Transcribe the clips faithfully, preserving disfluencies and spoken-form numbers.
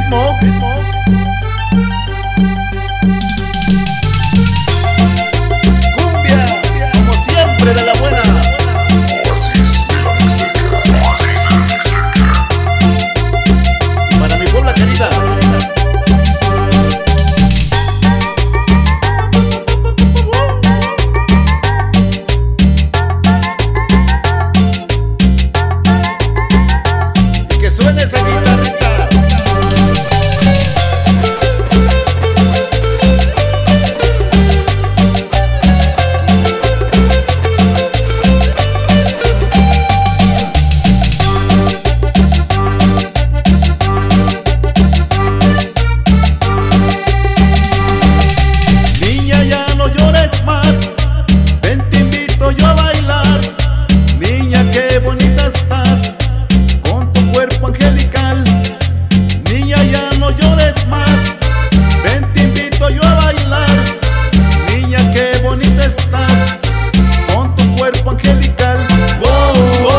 ritmo, ritmo. Cumbia, como siempre de la buena. Oasis de la Mixteca. Para mi Puebla querida. Y que suene esa guitarrita. Niña, ya no llores más, ven te invito yo a bailar. Niña, qué bonita estás, con tu cuerpo angelical. Niña, ya no llores más, ven te invito yo a bailar. Niña, qué bonita estás, con tu cuerpo angelical. Oh,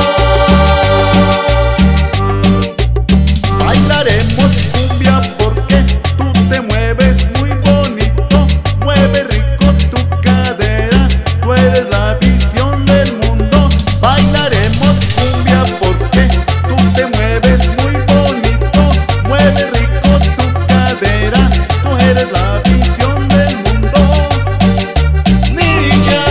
oh. Bailaremos cumbia porque tú te mueves muy bonito, mueve rico tu cadera, tú eres la visión del mundo. Bailaremos cumbia porque tú te mueves muy bonito, mueve rico tu cadera, tú eres la visión del mundo. Niña,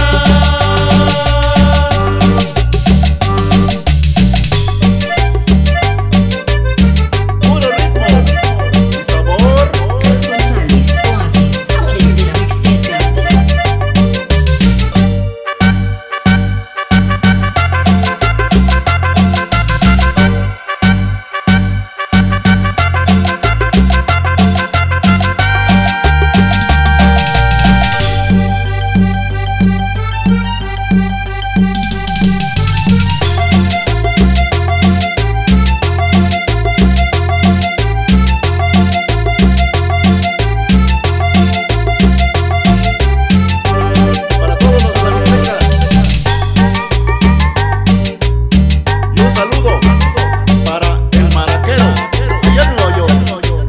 puro ritmo y sabor. Carlos González, Oasis, el de la Mixteca. Para todos los de la Mixteca, y un saludo para el maraquero allá en Nueva York.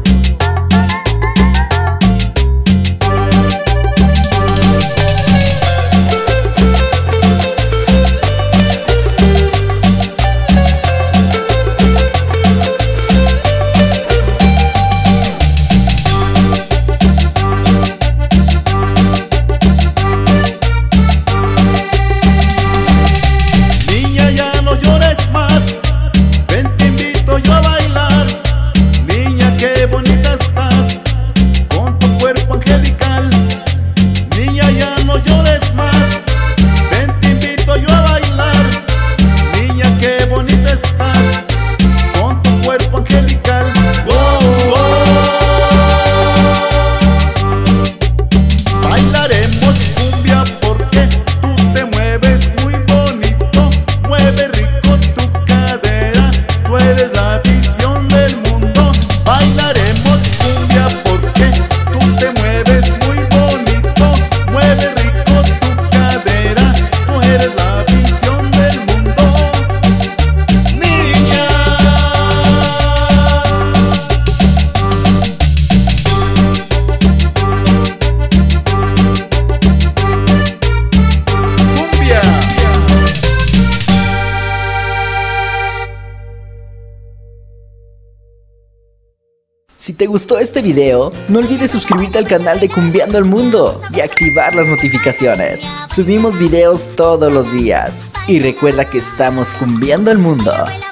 Niña, ya no llores más, ven te invito yo a bailar. Niña, qué bonita estás, con tu cuerpo angelical. Niña, ya no llores más, ven te invito yo a bailar. Niña, qué bonita estás, con tu cuerpo angelical. Oh, oh. Bailaremos cumbia porque tú te mueves muy bonito, mueve rico tu cadera, tú eres la visión del mundo. Bailaremos cumbia porque tú te mueves muy bonito, mueve rico tu cadera, tú eres la visión del mundo. Niña, cumbia. Si te gustó este video, no olvides suscribirte al canal de Cumbiando el Mundo y activar las notificaciones. Subimos videos todos los días. Y recuerda que estamos cumbiando el mundo.